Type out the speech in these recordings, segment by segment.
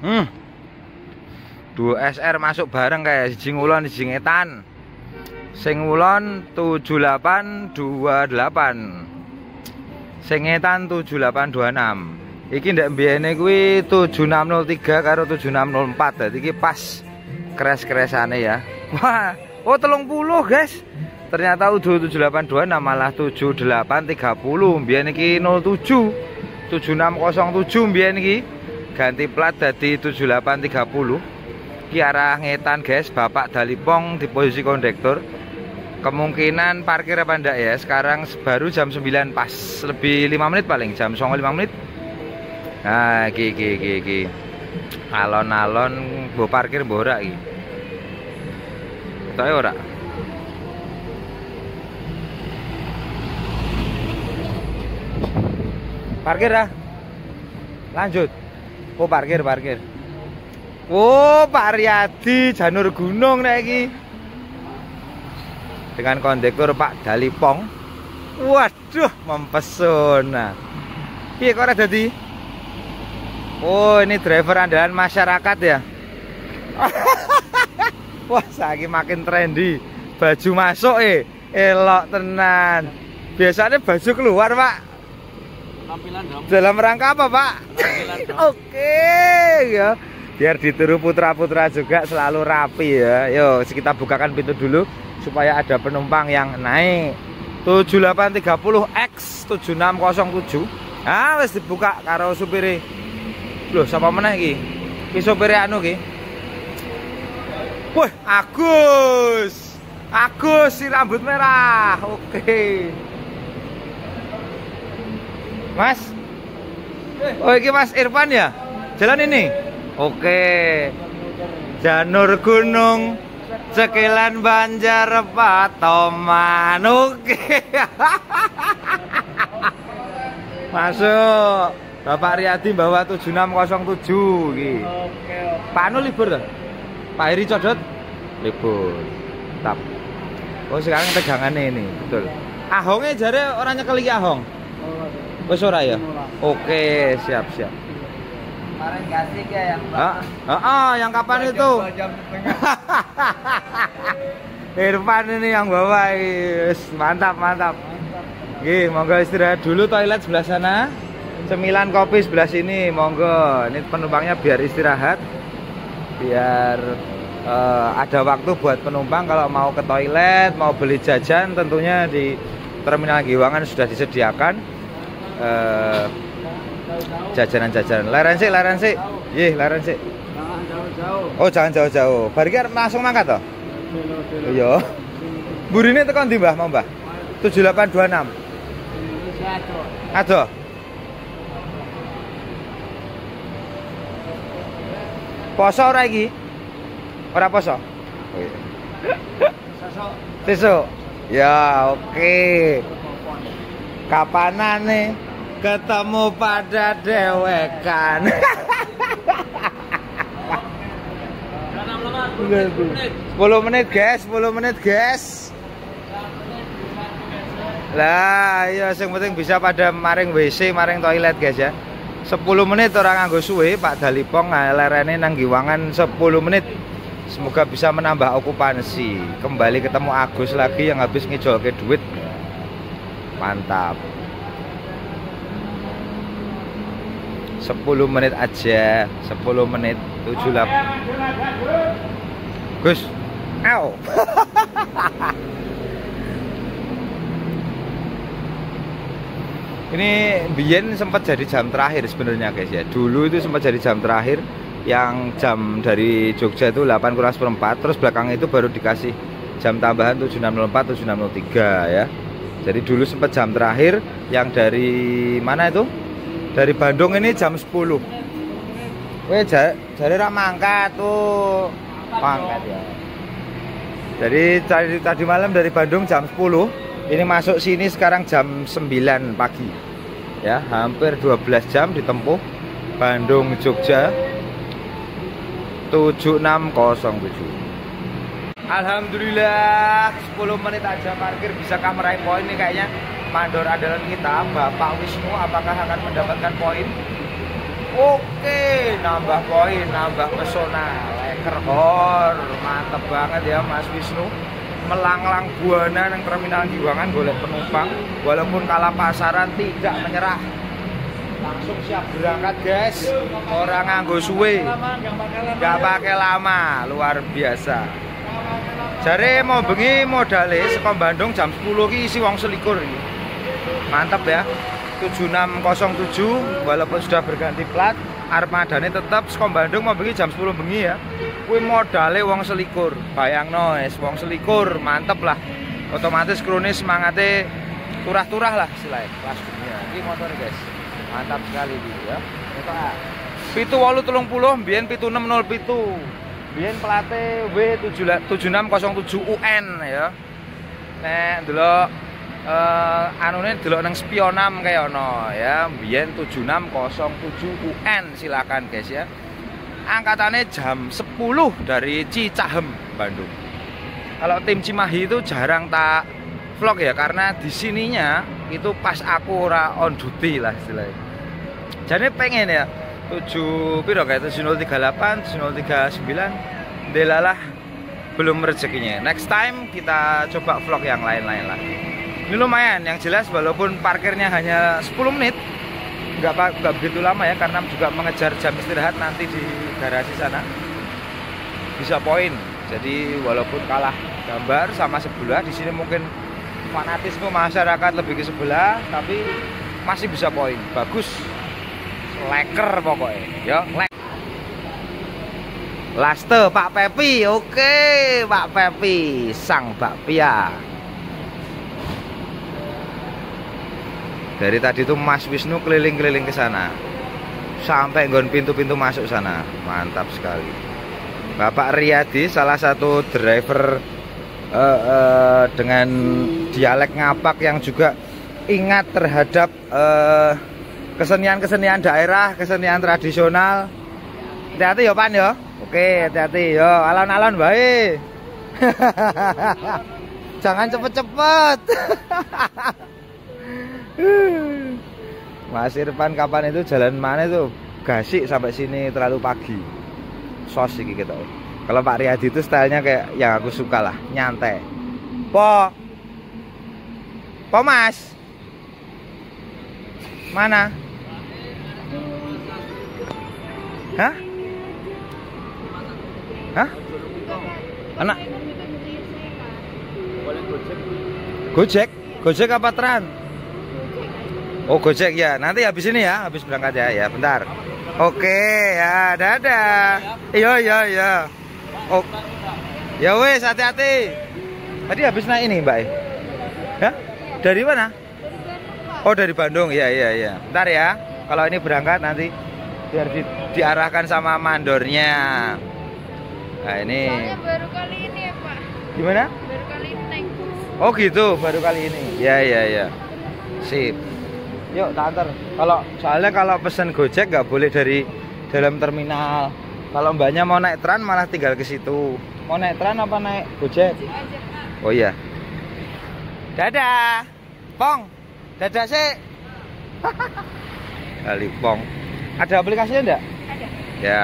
Duo SR masuk bareng kayak siji ngulon siji ngetan. Sing ngulon 7828. Sing ngetan 7826. Iki ndak mbiyene kuwi 7603 karo 7604. Dadi iki pas kres-kresane ya. Wah, oh 30 guys. Ternyata udah 7826 malah 7830. Mbiyen iki 07 7607 mbiyen iki ganti plat dadi 7830. Iki arah ngetan guys, Bapak Dalipong di posisi kondektur. Kemungkinan parkir apa ndak ya? Sekarang baru jam 9 pas. Lebih 5 menit paling, jam 05 menit. Nah, iki. Alon-alon mbok parkir mbok ora iki. Ketoke ora? Parkir ah. Lanjut. Oh, parkir. Oh, Pak Riyadi Janur Gunung nek iki. Dengan kondektur Pak Dalipong. Waduh, mempesona. Piye kok ora dadi? Oh, ini driver andalan masyarakat ya. Wah, saiki makin trendy. Baju masuk elok tenan. Biasanya baju keluar, Pak. Tampilan dong. Dalam rangka apa, Pak? Oke, ya. Biar ditiru putra-putra juga selalu rapi ya. Yo, kita bukakan pintu dulu supaya ada penumpang yang naik. 7830X 7607. Ah, wis dibuka karo supire. Loh, sapa meneh iki? Ki supire anu ki. Wah, Agus. Agus si rambut merah. Oke. Mas. Oh, iki Mas Irfan ya? Jalan ini. Oke. Janur Gunung, Cekelan Banjar Patoman. Oke. Masuk. Bapak Riyadi bawa 7607 iki. Oke. Pak Anu libur tuh? Pak Heri Codot libur. Tap. Oh, sekarang tegangannya ini, betul. Ahongnya jare orang nyekel iki Ahong. Wis ora ya? Oke, siap. Kemarin kasih ya yang yang kapan itu? Irfan ini yang bawa, mantap. Nggih, monggo istirahat dulu toilet sebelah sana. Cemilan kopi sebelah sini, monggo. Ini penumpangnya biar istirahat. Biar ada waktu buat penumpang kalau mau ke toilet, mau beli jajan tentunya di Terminal Giwangan sudah disediakan jajanan-jajanan. Leren sik. Nggih, leren sik. Jangan jauh-jauh. Oh, jangan jauh-jauh. Bariki langsung mangkat toh? Iya. Burine tekan ndi, Mbah? Mau, Mbah? 7826. Aduh. Poso ora iki? Ora poso? Sesuk. Ya, oke. Kapanane ketemu pada dewekan. 10 menit guys. Lah, iya sing penting bisa pada maring WC, maring toilet guys ya. 10 menit orang nganggo suwe, Pak Dalipong lerene nang Giwangan 10 menit. Semoga bisa menambah okupansi. Kembali ketemu Agus lagi yang habis ngijolke duit. Mantap. 10 menit aja, 10 menit 78. Gus. Au. Ini biyen sempat jadi jam terakhir sebenarnya guys ya. Dulu itu sempat jadi jam terakhir yang jam dari Jogja itu 8:04, terus belakang itu baru dikasih jam tambahan 7604, 7603 ya. Jadi dulu sempat jam terakhir yang dari mana itu? Dari Bandung ini jam 10. Weh, jare ra mangkat tuh. Mangkat ya. Jadi tadi malam dari Bandung jam 10, ini masuk sini sekarang jam 9 pagi. Ya, hampir 12 jam ditempuh. Bandung Jogja 7607. Alhamdulillah 10 menit aja parkir bisakah meraih poin nih kayaknya. Mandor andalan kita Bapak Wisnu apakah akan mendapatkan poin? Oke, nambah poin, nambah pesona. Leker hor, mantep banget ya Mas Wisnu. Melanglang buana nang terminal Giwangan golek penumpang, walaupun kalah pasaran tidak menyerah. Langsung siap berangkat guys. Orang nganggo suwe. Gak pakai lama, luar biasa. Jare mau bengi modale saka Bandung jam 10 ki isi wong selikur iki. Mantap ya. 7607 walaupun sudah berganti plat, armadane tetap saka Bandung mau bengi jam 10 bengi ya. Kuwi modale wong selikur. Bayangno wis wong selikur, mantep lah. Otomatis kronis semangate turah-turah lah istilahnya kelas dunia. Iki motor guys. Mantap sekali gitu ya. Pitu 830 mbiyen 7607. Biyen plate W7607 UN ya. Nek ndelok anune delok nang spionam kaya ono ya. Biyen 7607 UN silakan guys ya. Angkatannya jam 10 dari Cicahem, Bandung. Kalau tim Cimahi itu jarang tak vlog ya karena di sininya itu pas aku ora on duty lah istilahnya. Jadi pengen ya 7 piro kayak 7038, 7039 delalah belum rezekinya. Next time kita coba vlog yang lain-lain lah. Ini lumayan, yang jelas walaupun parkirnya hanya 10 menit nggak begitu lama ya karena juga mengejar jam istirahat nanti di garasi sana. Bisa poin. Jadi walaupun kalah gambar sama sebelah, di sini mungkin fanatisme masyarakat lebih ke sebelah, tapi masih bisa poin. Bagus. Leker pokoknya ya, laste Pak Pepi. Oke Pak Pepi sang bakpia. Dari tadi tuh Mas Wisnu keliling-keliling ke sana sampai nggon pintu-pintu masuk sana. Mantap sekali. Bapak Riyadi salah satu driver dengan dialek ngapak yang juga ingat terhadap kesenian-kesenian daerah, kesenian tradisional. Hati-hati ya Pan ya. Oke, hati-hati ya. Alon-alon bae. Jangan cepet-cepet. Mas Irfan kapan itu jalan mana itu? Gasik sampai sini terlalu pagi. Sos iki gitu. Kalau Pak Riyadi itu stylenya kayak yang aku suka lah, nyantai. Po Mas. Mana? Hah? Hah? Anak? Gojek? Gojek apa Tran? Oh Gojek ya, nanti habis ini ya, habis berangkat ya, ya bentar. Oke ya, dadah. Iya. Oh, ya wes hati-hati. Tadi habis naik ini Mbak. Hah? Dari mana? Oh dari Bandung, iya. Bentar ya, kalau ini berangkat nanti biar diarahkan sama mandornya. Nah ini. Soalnya baru kali ini ya Pak. Gimana? Baru kali ini naik bus. Oh gitu, baru kali ini. Ya. Sip. Yuk tak antar. Soalnya kalau pesen Gojek nggak boleh dari dalam terminal. Kalau mbaknya mau naik tran malah tinggal ke situ. Mau naik tran apa naik Gojek? Oh iya. Dadah. Pong. Dadah sih. Kali Pong. Ada aplikasinya enggak? Ada. Ya.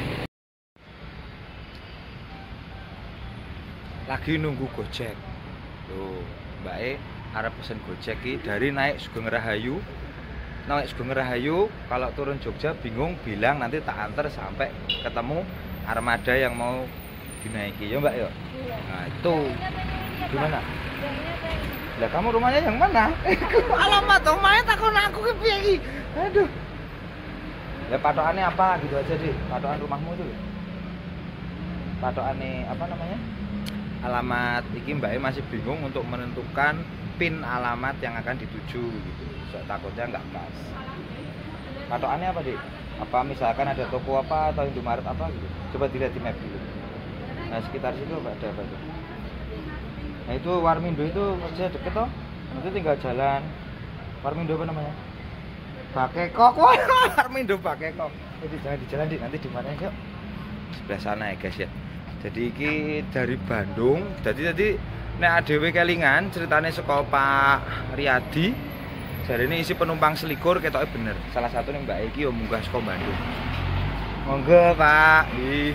Lagi nunggu Gojek. Tuh, Mbak arep pesen Gojek iki dari naik Sugeng Rahayu. Naik Sugeng Rahayu, kalau turun Jogja bingung bilang nanti tak antar sampai ketemu armada yang mau dinaiki. Ya Mbak ya? Iya. Nah, itu gimana? Lah kamu rumahnya yang mana? Alamat omahnya takon aku ki piye iki? Aduh. Ya patokannya apa gitu aja deh, patokan rumahmu itu. Patokannya apa namanya? Alamat iki Mbak masih bingung untuk menentukan pin alamat yang akan dituju gitu. So, takutnya nggak pas. Patokannya apa, Dik? Apa misalkan ada toko apa atau Indomaret apa gitu. Coba dilihat di map dulu. Nah, sekitar situ ada apa tuh? Nah, itu Warmindo itu kerja deket toh. Nanti tinggal jalan. Warmindo apa namanya? Bakekok. Wah, Warmindo Bakekok. Jadi jangan di jalan, Dik. Nanti di mana yuk? Sebelah sana ya, guys ya. Jadi iki dari Bandung. Jadi nek adewe kelingan ceritane saka Pak Riyadi. Dari ini isi penumpang selikur ketoknya bener. Salah satu nih Mbak Eki yo munggah saka Bandung. Monggo Pak. Ih.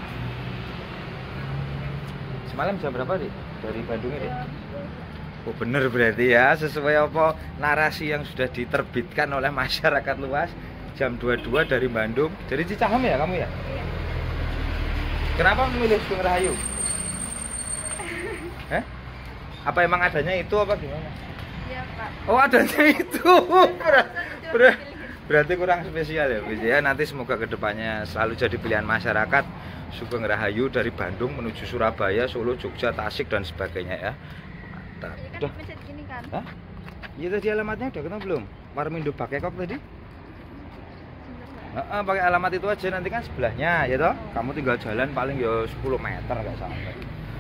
Semalam jam berapa Dik? Dari Bandung Dik? Oh bener berarti ya, sesuai apa narasi yang sudah diterbitkan oleh masyarakat luas. Jam 22 dari Bandung. Dari Cicahem ya kamu ya? Iya. Kenapa memilih Sugeng Rahayu? Hah? Apa emang adanya itu apa gimana? Iya, Pak. Oh adanya itu. Berarti kurang spesial ya, Bis ya. Nanti semoga kedepannya selalu jadi pilihan masyarakat Sugeng Rahayu dari Bandung menuju Surabaya, Solo, Jogja, Tasik dan sebagainya ya. Mantap. Ini kan Udah. dipencet gini kan. Hah? Iya tadi alamatnya udah ketemu belum? Warmindo pakai kok tadi? Pakai alamat itu aja, nanti kan sebelahnya ya toh. Kamu tinggal jalan paling ya 10 meter nggak sampai.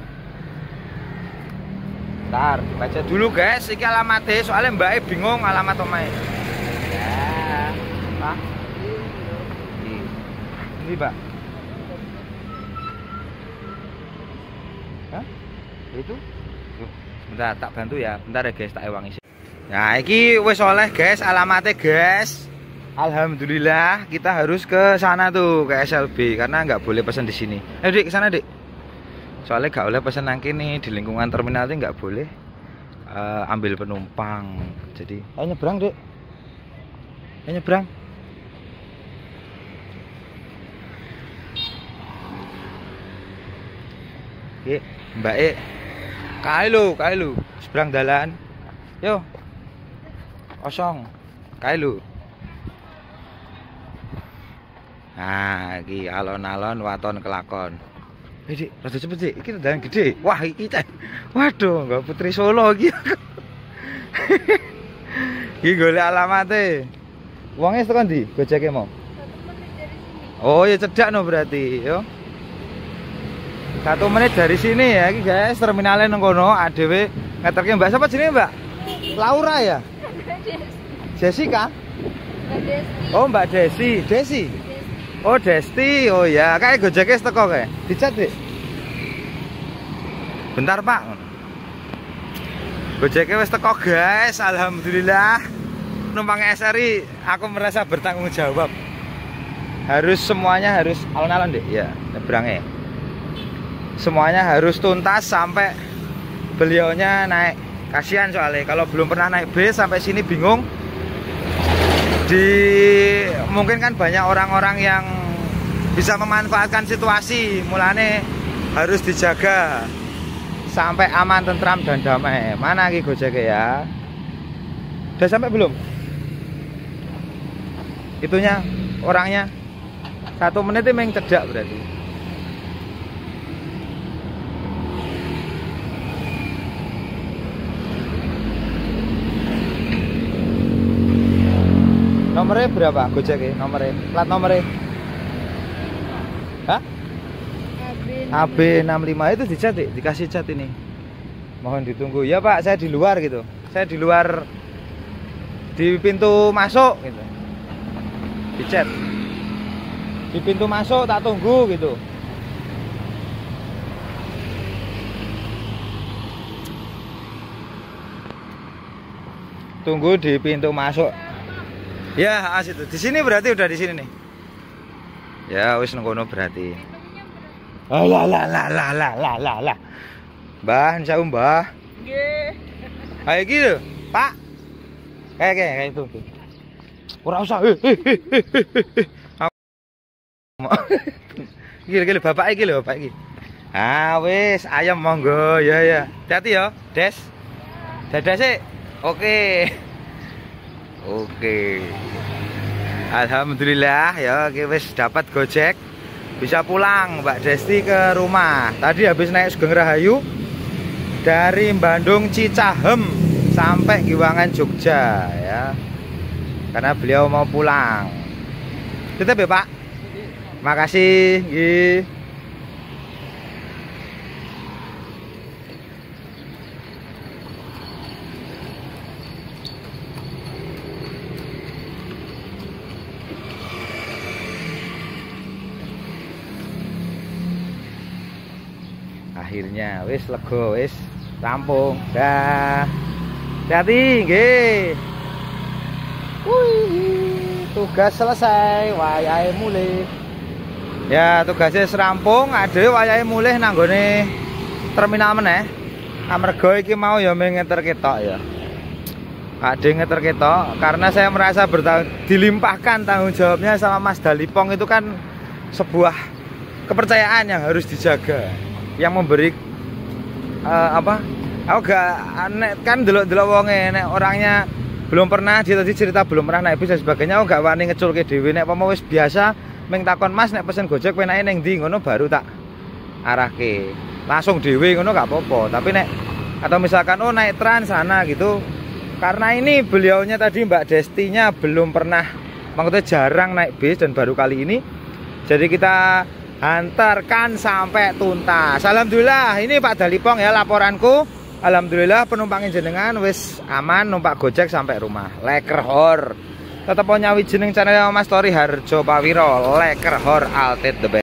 Ntar baca dulu guys, iki alamatnya soalnya Mbak E bingung alamat omae. Ya, Pak. Ini Pak. Hah? Itu? Tuh, sebentar tak bantu ya. Bentar ya guys, tak ewangi. Nah, iki wis oleh guys alamatnya guys. Alhamdulillah kita harus ke sana tuh ke SLB karena nggak boleh pesan di sini. Dik ke sana Dik. Soalnya nggak boleh pesan nang kini di lingkungan terminal itu nggak boleh ambil penumpang. Jadi ayo nyebrang Dik. Ayo nyebrang. Oke, Mbak E. Kae lu, seberang dalan. Yo. Kosong. Kae lu. Nah, iki alon-alon waton kelakon. Dik, rada cepet Dik, iki dalan gede. Wah, iki cah. Waduh, enggak Putri Solo iki. Iki golek alamate. Wonge tekan ndi? Gojeke mau. 1 menit dari sini. Oh, ya cedak no berarti, yo. 1 menit dari sini ya, iki guys, terminalnya nang kono, adewe ngeterke Mbak siapa jenenge, Mbak? Laura ya? Jessica? Mbak Desti. Oh, Mbak Desi. Desi. Oh Desti, oh ya, kayak gojeknya teko kayak, dicat Dik. Bentar Pak. Gojeknya wis teko guys, alhamdulillah. Numpang SRI, aku merasa bertanggung jawab. Semuanya harus alon-alon Dik, ya, nyebrangnya. Semuanya harus tuntas sampai beliaunya naik. Kasihan soalnya kalau belum pernah naik bis sampai sini bingung. Mungkin kan banyak orang-orang yang bisa memanfaatkan situasi, mulane harus dijaga sampai aman, tentram dan damai. Mana lagi Gojek ya? Udah sampai belum? Itunya orangnya 1 menit itu memang cedak berarti. Nomornya berapa Gojek? Nomornya, plat nomornya? Hah? AB65 itu dicat Dik, dikasih cat ini. Mohon ditunggu. Ya Pak, saya di luar gitu. Saya di luar di pintu masuk gitu. Dicat. Di pintu masuk tak tunggu gitu. Tunggu di pintu masuk. Ya, itu. Di sini berarti udah di sini nih. Ya, wis nang kono berarti. Lah. Mbah, insyaallah Mbah. Nggih. Kayak gitu, Pak. Kayak itu. Ora usah. Gila bapak iki lho, bapak iki. Ah, wis, ayam monggo. Ya. Hati-hati ya, Des. Dadah sih. Oke. Alhamdulillah ya, wis dapat Gojek. Bisa pulang Mbak Desti ke rumah. Tadi habis naik Sugeng Rahayu dari Bandung Cicahem sampai Giwangan Jogja ya. Karena beliau mau pulang. Tetep ya Pak. Makasih. Nggih. Akhirnya wis lega, wis rampung. Dah. Hati-hati nggih. Wih, tugas selesai, wayahe mulih. Ya, tugasnya serampung, ade wayahe mulih nanggone terminal meneh. Amarga iki mau ya ngeter ketok ya. Ade ngeter ketok karena saya merasa dilimpahkan tanggung jawabnya sama Mas Dalipong itu kan sebuah kepercayaan yang harus dijaga. Yang memberi apa? Aku gak kan delok-delok wonge nek orangnya belum pernah dia tadi cerita belum pernah naik bis dan sebagainya. Aku gak wani ngeculke dhewe nek apa wis biasa ming takon Mas nek pesen Gojek penake ning ndi ngono baru tak arahke. Langsung dhewe ngono gak apa-apa. Tapi nek atau misalkan oh naik trans sana gitu. Karena ini beliaunya tadi Mbak Destinya belum pernah, maksudnya jarang naik bis dan baru kali ini. Jadi kita hantarkan sampai tuntas. Alhamdulillah ini Pak Dalipong ya laporanku. Alhamdulillah penumpangnya jenengan wis aman numpak Gojek sampai rumah. Lekerhor. Tetep nyawi jeneng channel Mas Tori Harjo Pawiro. Lekerhor Altet the best.